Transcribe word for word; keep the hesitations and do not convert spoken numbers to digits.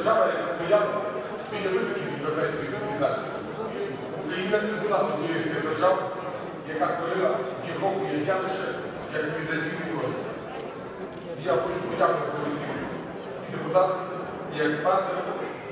держава, яка стояла біля виходів європейської цивілізації. Україна не була однією з тих держав, яка створила Європу як явище, як цивілізаційний розвиток. Я хочу подякувати усім і депутатам, і експертам